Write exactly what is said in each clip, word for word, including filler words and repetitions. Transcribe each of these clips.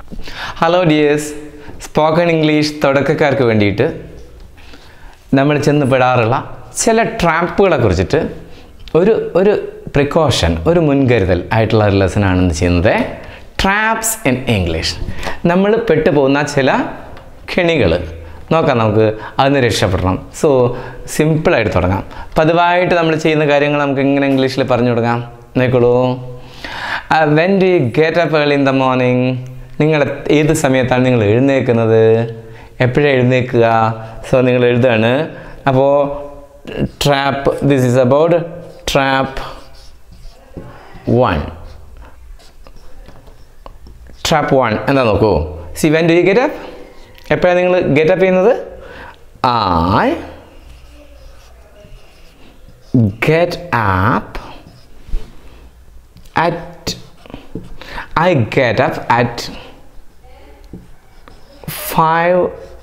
Hello dears, spoken English തുടക്കക്കാർക്ക് വേണ്ടിയിട്ട് നമ്മൾ ചെന്ന് പെടാറുള്ള ചില ട്രാപ്പുകളെ കുറിച്ചിട്ട് ഒരു ഒരു പ്രിക്കോഷൻ, ഒരു മുൻകരുതൽ ആയിട്ടുള്ള ഒരു ലെസനാണെന്ന് ചെയ്യുന്നത്. Traps in English. നമ്മൾ പെട്ടുപോകുന്ന ചില കെണികൾ നോക്കാം, നമുക്ക് അതിന് രക്ഷപ്പെടണം. സോ സിമ്പിളായിട്ട് തുടങ്ങാം. പതിവായിട്ട് നമ്മൾ ചെയ്യുന്ന കാര്യങ്ങൾ നമുക്ക് എങ്ങനെ ഇംഗ്ലീഷിൽ പറഞ്ഞു തുടങ്ങാം നോക്കോളൂ. When do you get up early in the morning? നിങ്ങൾ ഏത് സമയത്താണ് നിങ്ങൾ എഴുന്നേൽക്കുന്നത്? എപ്പോഴാണ് എഴുന്നേൽക്കുക? സോ നിങ്ങൾ എഴുതാണ്. അപ്പോൾ trap, this is about trap one. Trap one എന്താ നോക്കൂ. See when do you get up? എപ്പോഴാണ് നിങ്ങൾ ഗെറ്റ് അപ്പ് ചെയ്യുന്നത്? I get up at I get up at five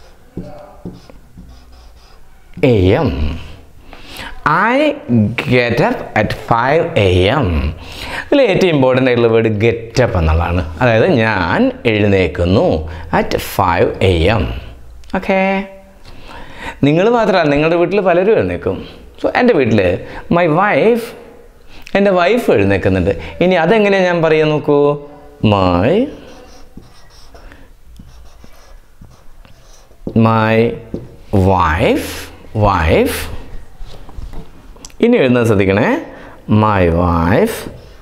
a m I get up at five a m ഇതിൽ ഏറ്റവും important ആയിട്ടുള്ള word get up എന്നുള്ളതാണ്. അതായത് ഞാൻ എഴുന്നേൽക്കുന്നു at five a m. Okay, നിങ്ങൾ മാത്രമല്ല, നിങ്ങളുടെ വീട്ടിൽ പലരും എഴുന്നേൽക്കും. സോ എൻ്റെ വീട്ടിൽ മൈ വൈഫ് എൻ്റെ വൈഫ് എഴുന്നേൽക്കുന്നുണ്ട്. ഇനി അതെങ്ങനെയാണ് ഞാൻ പറയാൻ നോക്കൂ. മൈ മൈ വൈഫ് വൈഫ് ഇനി എഴുതുന്നത് ശ്രദ്ധിക്കണേ. My wife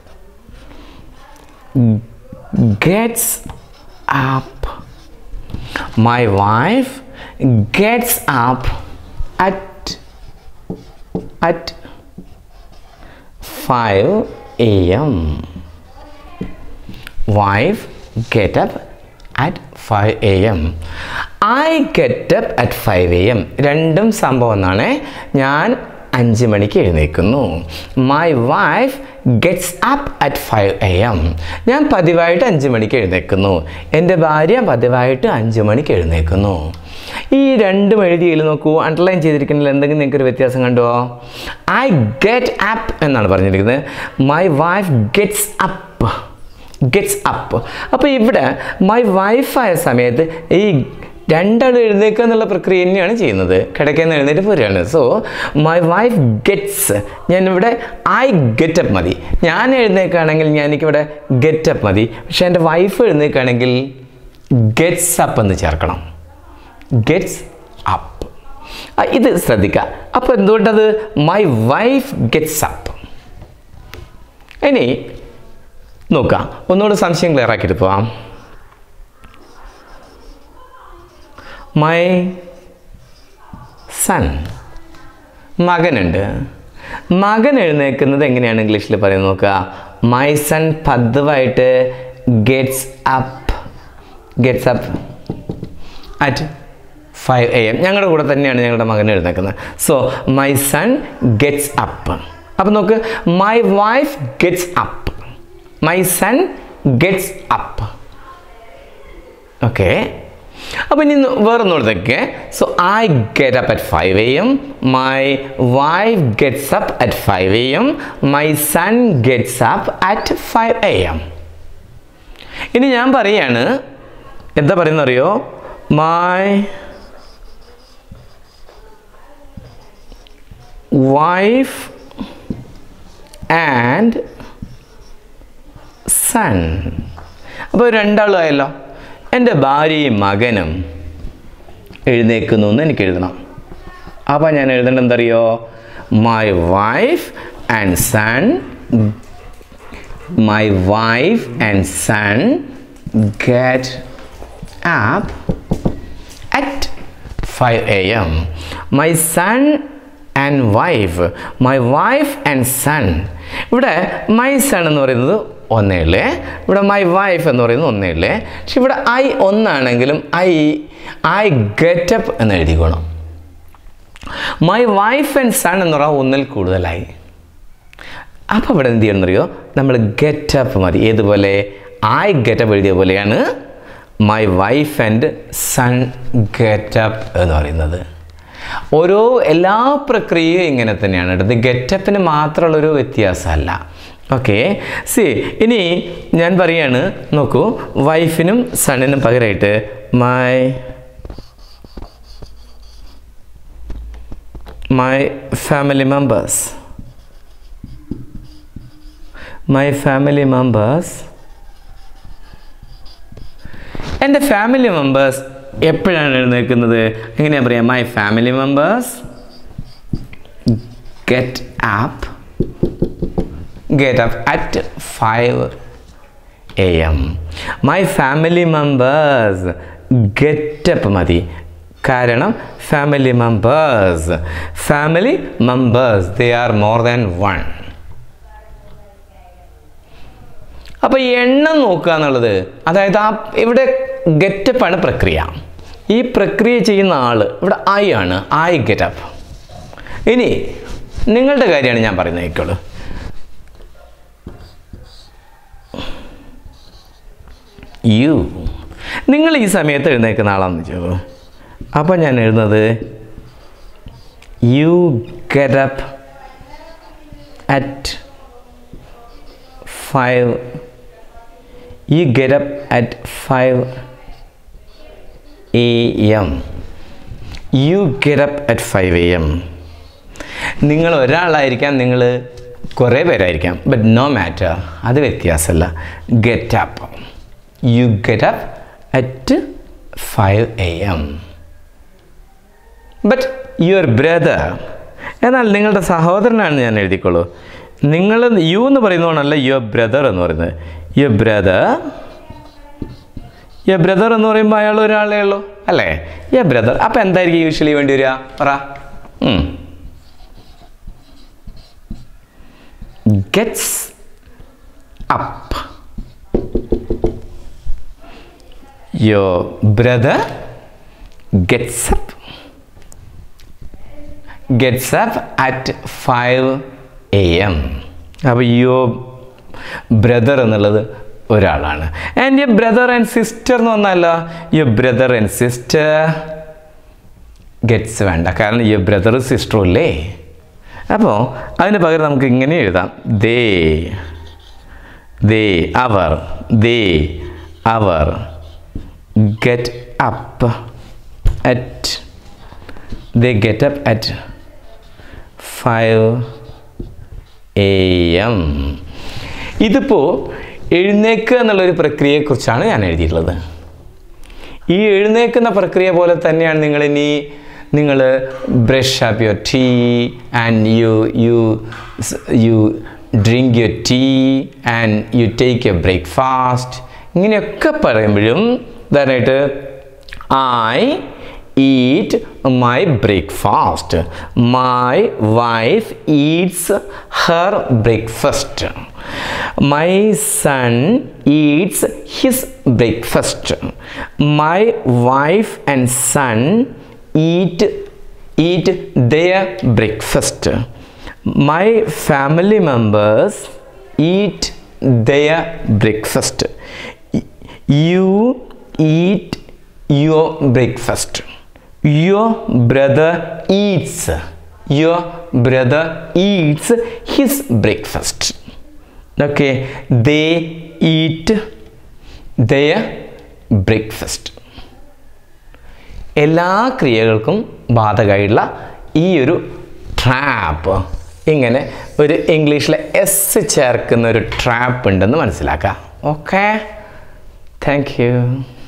gets up my wife gets up at at five a m Wife get up at five a m I get up at five a m രണ്ടും സംഭവം എന്നാണ്. ഞാൻ അഞ്ച് മണിക്ക് എഴുന്നേൽക്കുന്നു. My wife gets up at five a m ഞാൻ പതിവായിട്ട് അഞ്ച് മണിക്ക് എഴുന്നേൽക്കുന്നു. എൻ്റെ ഭാര്യ പതിവായിട്ട് അഞ്ച് മണിക്ക് എഴുന്നേൽക്കുന്നു. ഈ രണ്ടും എഴുതിയിൽ നോക്കൂ, അണ്ടർലൈൻ ചെയ്തിരിക്കുന്നതിൽ എന്തെങ്കിലും നിങ്ങൾക്കൊരു വ്യത്യാസം കണ്ടോ? ഐ ഗെറ്റ് അപ്പ് എന്നാണ് പറഞ്ഞിരിക്കുന്നത്. My wife gets up gets up അപ്പോൾ ഇവിടെ മൈ വൈഫായ സമയത്ത് ഈ രണ്ടാൾ എഴുന്നേൽക്കുക എന്നുള്ള പ്രക്രിയ തന്നെയാണ് ചെയ്യുന്നത്. കിടക്കുന്ന എഴുന്നേറ്റ് പോരുകയാണ്. സോ മൈ വൈഫ് ഗെറ്റ്സ്, ഞാനിവിടെ ഐ ഗെറ്റ് അപ്പ് മതി. ഞാൻ എഴുന്നേൽക്കുകയാണെങ്കിൽ ഞാൻ എനിക്കിവിടെ ഗെറ്റ് അപ്പ് മതി. പക്ഷേ എൻ്റെ വൈഫ് എഴുന്നേൽക്കുകയാണെങ്കിൽ ഗെറ്റ്സ് അപ്പ് എന്ന് ചേർക്കണം. Gets up. ഇത് ശ്രദ്ധിക്കുക. അപ്പോൾ എന്തുകൊണ്ടത് മൈ വൈഫ് ഗെറ്റ്സ് അപ്പ്? ഇനി നോക്കാം, ഒന്നുകൂടെ സംശയം ക്ലിയർ ആക്കിയിട്ട് പോവാം. മൈ സൺ, മകനുണ്ട്. മകൻ എഴുന്നേൽക്കുന്നത് എങ്ങനെയാണ് ഇംഗ്ലീഷിൽ പറയുന്നത് നോക്കുക. മൈ സൺ പതിവായിട്ട് gets up gets up at five a m ഞങ്ങളുടെ കൂടെ തന്നെയാണ് ഞങ്ങളുടെ മകൻ എഴുന്നേൽക്കുന്നത്. So my son gets up. അപ്പം നോക്ക്, my wife gets up, my son gets up. Okay, അപ്പം ഇനി വേറൊന്നുകൂടത്തൊക്കെ. So I get up at five a m my wife gets up at five a m my son gets up at five a m ഇനി ഞാൻ പറയാണ്, എന്താ പറയുന്നത് അറിയോ? My wife and son. അപ്പോൾ രണ്ടാളും ആയല്ലോ. എൻ്റെ ഭാര്യയും മകനും എഴുന്നേൽക്കുന്നു എന്ന് എനിക്ക് എഴുതണം. അപ്പോൾ ഞാൻ എഴുതേണ്ടത് എന്തറിയോ? My wife and son my wife and son get up at five a m my son and wife my wife and son. ഇവിടെ മൈ സൺ എന്ന് പറയുന്നത് ഒന്നേ ഉള്ളേ, ഇവിടെ മൈ വൈഫ് എന്ന് പറയുന്നത് ഒന്നേ ഉള്ളേ. പക്ഷെ ഇവിടെ ഐ ഒന്നാണെങ്കിലും ഐ ഐ ഗെറ്റ് അപ്പ് എന്ന് എഴുതിക്കോണം. മൈ വൈഫ് ആൻഡ് സൺ എന്ന് പറഞ്ഞാൽ ഒന്നിൽ കൂടുതലായി. അപ്പോൾ ഇവിടെ എന്ത് ചെയ്യണം അറിയോ? നമ്മൾ ഗെറ്റ് അപ്പ് മതി. ഏതുപോലെ? ഐ ഗെറ്റ് അപ്പ് എഴുതിയ പോലെയാണ് my wife and son get up എന്ന് പറയുന്നത്. ഓരോ എല്ലാ പ്രക്രിയയും ഇങ്ങനെ തന്നെയാണ്. ഇത് ഗെറ്റപ്പിന് മാത്രമുള്ളൊരു വ്യത്യാസമല്ല. ഓക്കെ, സി ഇനി ഞാൻ പറയാണ്, നോക്കൂ, വൈഫിനും സണ്ണിനും പകരമായിട്ട് my my family members my family members എൻ്റെ ഫാമിലി മെമ്പേഴ്സ് എപ്പോഴാണ് എഴുന്നേൽക്കുന്നത്? എങ്ങനെയാണ് പറയാം? My family members get up get up at five a m My family members get up മതി. കാരണം family members family members they are more than one. അപ്പോൾ ഈ എണ്ണം നോക്കുക എന്നുള്ളത്, അതായത് ആ ഇവിടെ ഗെറ്റപ്പ് ആണ് പ്രക്രിയ. ഈ പ്രക്രിയ ചെയ്യുന്ന ആൾ ഇവിടെ ഐ ആണ്. I get up. ഇനി നിങ്ങളുടെ കാര്യമാണ് ഞാൻ പറയുന്നത്. കേൾക്കുള്ളൂ. യു നിങ്ങൾ ഈ സമയത്ത് എഴുന്നേൽക്കുന്ന ആളാണെന്ന് ചോദിച്ചു. അപ്പോൾ ഞാൻ എഴുതുന്നത് you get up at five you get up at five a m you get up at five a m നിങ്ങൾ ഒരാളായിരിക്കാം, നിങ്ങൾ കുറേ പേരായിരിക്കാം, ബട്ട് നോ മാറ്റർ, അത് വ്യത്യാസമല്ല. Get up You get up at five a m But your brother, എന്നാൽ നിങ്ങളുടെ സഹോദരനാണ് ഞാൻ എഴുതിക്കോളൂ. നിങ്ങൾ യു എന്ന് പറയുന്നതുകൊണ്ടല്ല യുവർ ബ്രദർ എന്ന് പറയുന്നത്. യുവർ ബ്രദർ യുവർ ബ്രദർ എന്ന് പറയുമ്പോൾ അയാൾ ഒരാളേ ഉള്ളൂ അല്ലേ? Your brother. അപ്പോൾ എന്തായിരിക്കും യൂഷ്വലി വേണ്ടി വരിക? പറ. Gets up. Your brother gets up gets up at five a m അപ്പോൾ your brother എന്നുള്ളത് ഒരാളാണ്. And your brother and sister എന്ന് പറഞ്ഞാൽ your brother and sister gets വേണ്ട, കാരണം your brother സിസ്റ്ററും അല്ലേ. അപ്പോൾ അതിന് പകരം നമുക്ക് ഇങ്ങനെ എഴുതാം. they they our they our get up at they get up at five a m ഇതിപ്പോൾ എഴുന്നേൽക്കുക എന്നുള്ളൊരു പ്രക്രിയയെക്കുറിച്ചാണ് ഞാൻ എഴുതിയിട്ടുള്ളത്. ഈ എഴുന്നേൽക്കുന്ന പ്രക്രിയ പോലെ തന്നെയാണ് നിങ്ങൾ ഇനി നിങ്ങൾ brush up your tea and you you you drink your tea and you take a breakfast. ഇങ്ങനെയൊക്കെ പറയുമ്പോഴും ഉദാഹരണമായിട്ട് I eat my breakfast. My wife eats her breakfast. My son eats his breakfast. My wife and son eat eat their breakfast. My family members eat their breakfast. You eat your breakfast. Your brother eats your brother eats his breakfast. Okay, they eat their breakfast. എല്ലാ ക്രിയകൾക്കും ബാധകമായിട്ടുള്ള ഈ ഒരു trap, ഇങ്ങനെ ഒരു ഇംഗ്ലീഷിലെ S ചേർക്കുന്ന ഒരു trap ഉണ്ടെന്ന് മനസ്സിലാക്കാം. Okay, thank U.